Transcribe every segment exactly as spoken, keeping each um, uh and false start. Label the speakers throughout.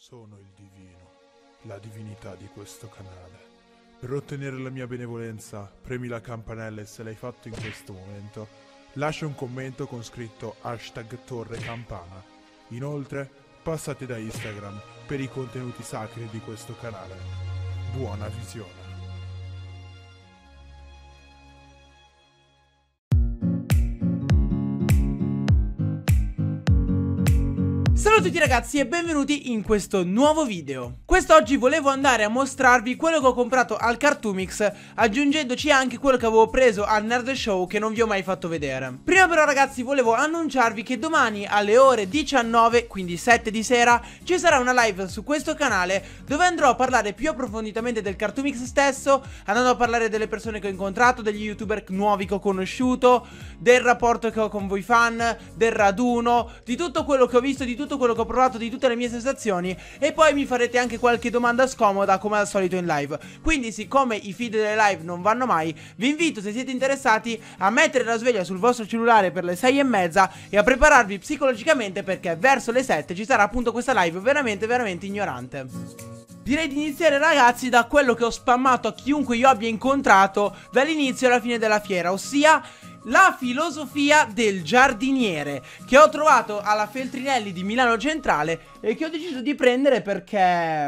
Speaker 1: Sono il divino, la divinità di questo canale. Per ottenere la mia benevolenza, premi la campanella e se l'hai fatto in questo momento, lascia un commento con scritto hashtag torre campana. Inoltre, passate da Instagram per i contenuti sacri di questo canale. Buona visione.
Speaker 2: Ciao a tutti ragazzi e benvenuti in questo nuovo video. Quest'oggi volevo andare a mostrarvi quello che ho comprato al Cartoomix, aggiungendoci anche quello che avevo preso al Nerd Show che non vi ho mai fatto vedere. Prima però ragazzi volevo annunciarvi che domani alle ore diciannove, quindi sette di sera, ci sarà una live su questo canale dove andrò a parlare più approfonditamente del Cartoomix stesso, andando a parlare delle persone che ho incontrato, degli youtuber nuovi che ho conosciuto, del rapporto che ho con voi fan, del raduno, di tutto quello che ho visto, di tutto quello che ho provato, di tutte le mie sensazioni, e poi mi farete anche qualche domanda scomoda come al solito in live. Quindi siccome i feed delle live non vanno mai, vi invito, se siete interessati, a mettere la sveglia sul vostro cellulare per le sei e mezza e a prepararvi psicologicamente, perché verso le sette ci sarà appunto questa live veramente veramente ignorante. Direi di iniziare ragazzi da quello che ho spammato a chiunque io abbia incontrato dall'inizio alla fine della fiera, ossia la filosofia del giardiniere, che ho trovato alla Feltrinelli di Milano Centrale e che ho deciso di prendere perché...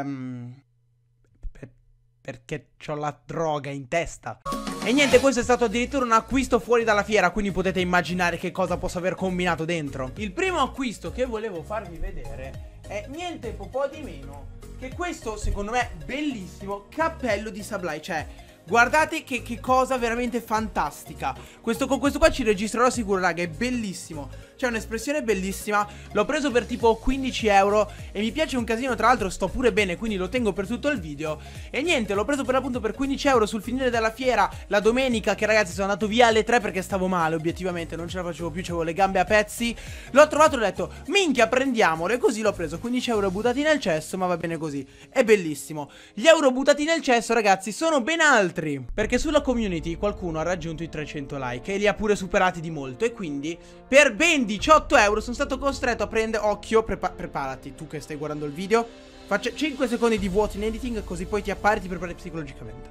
Speaker 2: per, perché c'ho la droga in testa. E niente, questo è stato addirittura un acquisto fuori dalla fiera, quindi potete immaginare che cosa posso aver combinato dentro. Il primo acquisto che volevo farvi vedere è niente po' di meno che questo, secondo me, bellissimo cappello di Sablai. Cioè, guardate che, che cosa veramente fantastica. Questo, con questo qua ci registrerò sicuro, raga, è bellissimo. C'è un'espressione bellissima. L'ho preso per tipo quindici euro e mi piace un casino, tra l'altro sto pure bene, quindi lo tengo per tutto il video. E niente, l'ho preso per l'appunto per quindici euro sul finire della fiera la domenica, che ragazzi sono andato via alle tre perché stavo male, obiettivamente non ce la facevo più, avevo le gambe a pezzi. L'ho trovato e ho detto minchia, prendiamolo, e così l'ho preso. Quindici euro buttati nel cesso, ma va bene così. È bellissimo. Gli euro buttati nel cesso ragazzi sono ben altri, perché sulla community qualcuno ha raggiunto i trecento like e li ha pure superati di molto. E quindi per ben diciotto euro sono stato costretto a prendere... Occhio, prepa preparati, tu che stai guardando il video, faccio cinque secondi di vuoto in editing, così poi ti appari e ti prepari psicologicamente.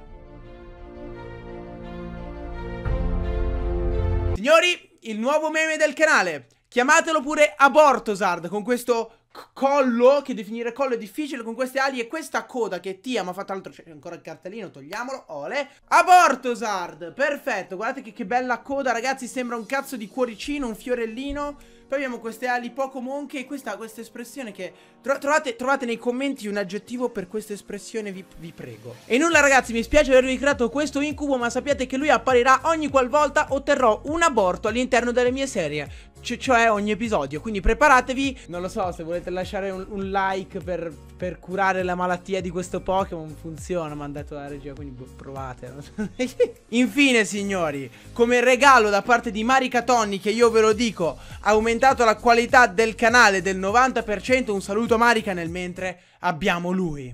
Speaker 2: Signori, il nuovo meme del canale, chiamatelo pure Abortosard, con questo collo, che definire collo è difficile, con queste ali e questa coda che Tia mi ha fatto. Altro, c'è ancora il cartellino, togliamolo. Ole, Abortosard, perfetto. Guardate che, che bella coda ragazzi, sembra un cazzo di cuoricino, un fiorellino. Poi abbiamo queste ali poco monche e questa, questa espressione che... Tro trovate, trovate nei commenti un aggettivo per questa espressione, vi, vi prego. E nulla ragazzi, mi spiace avervi creato questo incubo, ma sappiate che lui apparirà ogni qualvolta otterrò un aborto all'interno delle mie serie, C cioè ogni episodio. Quindi preparatevi. Non lo so, se volete lasciare un, un like per, per curare la malattia di questo Pokémon, funziona, mi ha detto la regia, quindi provate. Infine signori, come regalo da parte di Marica Tonni, che io ve lo dico, ha aumentato la qualità del canale del novanta per cento, un saluto Marica, nel mentre abbiamo lui,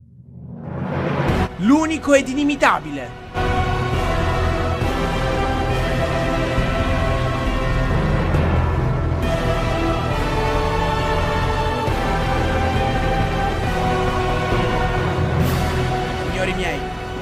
Speaker 2: l'unico ed inimitabile, signori miei,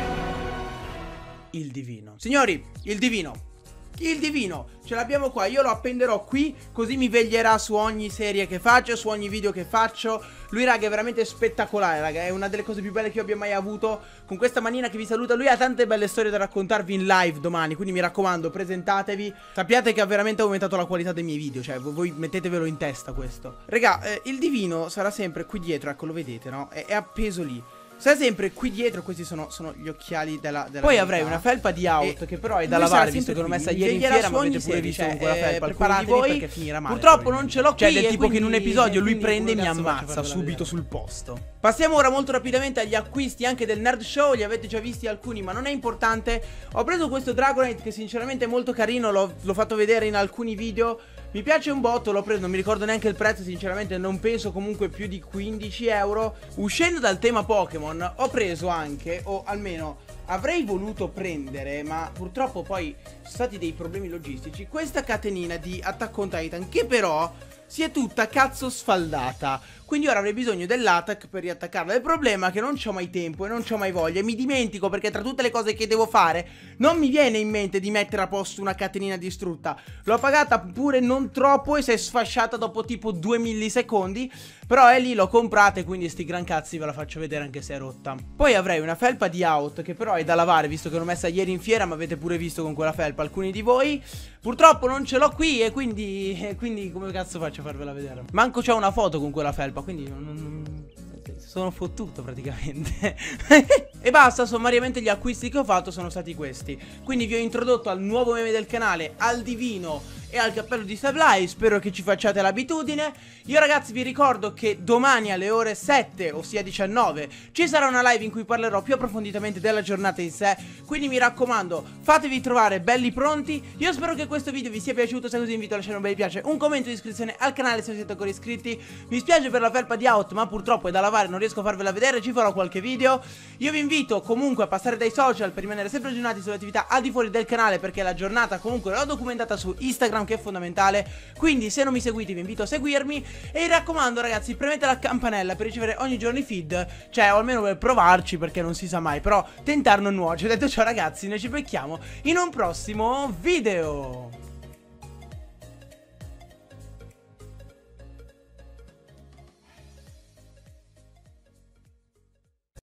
Speaker 2: il divino. Signori, il divino. Il divino, ce l'abbiamo qua, io lo appenderò qui, così mi veglierà su ogni serie che faccio, su ogni video che faccio. Lui raga è veramente spettacolare, raga, è una delle cose più belle che io abbia mai avuto. Con questa manina che vi saluta, lui ha tante belle storie da raccontarvi in live domani, quindi mi raccomando, presentatevi. Sappiate che ha veramente aumentato la qualità dei miei video, cioè voi mettetevelo in testa questo. Raga, eh, il divino sarà sempre qui dietro, ecco, lo vedete, no? È, è appeso lì. Sta sempre qui dietro, questi sono, sono gli occhiali della, della Poi avrei una felpa di out e che però è da lavare, visto che l'ho messa ieri in fiera, ma avete pure visto con quella felpa. Preparatevi voi, perché finirà male. Purtroppo non ce l'ho qui, cioè del tipo che in un episodio lui prende e mi ammazza subito sul posto. Passiamo ora molto rapidamente agli acquisti anche del Nerd Show. Li avete già visti alcuni, ma non è importante. Ho preso questo Dragonite che sinceramente è molto carino, l'ho fatto vedere in alcuni video. Mi piace un botto, l'ho preso, non mi ricordo neanche il prezzo, sinceramente non penso comunque più di quindici euro. Uscendo dal tema Pokémon, ho preso anche, o almeno avrei voluto prendere, ma purtroppo poi sono stati dei problemi logistici, questa catenina di Attack on Titan, che però si è tutta cazzo sfaldata. quindi ora avrei bisogno dell'attack per riattaccarla. Il problema è che non c'ho mai tempo e non c'ho mai voglia, e mi dimentico perché tra tutte le cose che devo fare non mi viene in mente di mettere a posto una catenina distrutta. L'ho pagata pure non troppo e si è sfasciata dopo tipo due millisecondi, però è lì, l'ho comprata e quindi sti gran cazzi ve la faccio vedere anche se è rotta. Poi avrei una felpa di out che però è da lavare, visto che l'ho messa ieri in fiera, ma avete pure visto con quella felpa alcuni di voi. Purtroppo non ce l'ho qui e quindi, e quindi come cazzo faccio a farvela vedere? Manco c'ho una foto con quella felpa, quindi non, non, sono fottuto praticamente. E basta, sommariamente gli acquisti che ho fatto sono stati questi. Quindi vi ho introdotto al nuovo meme del canale, al divino e al cappello di Sablai. Spero che ci facciate l'abitudine. Io ragazzi vi ricordo che domani alle ore sette, ossia diciannove, ci sarà una live in cui parlerò più approfonditamente della giornata in sé. Quindi mi raccomando, fatevi trovare belli pronti. Io spero che questo video vi sia piaciuto. Se così vi invito a lasciare un bel mi piace, un commento di iscrizione al canale se non siete ancora iscritti. Mi spiace per la felpa di out, ma purtroppo è da lavare, non riesco a farvela vedere. Ci farò qualche video. Io vi invito comunque a passare dai social per rimanere sempre aggiornati sulle attività al di fuori del canale, perché la giornata comunque l'ho documentata su Instagram, che è fondamentale. Quindi se non mi seguite vi invito a seguirmi. E mi raccomando ragazzi, premete la campanella per ricevere ogni giorno i feed. Cioè o almeno per provarci, perché non si sa mai. Però tentare non nuoce. Detto ciò ragazzi, noi ci becchiamo in un prossimo video.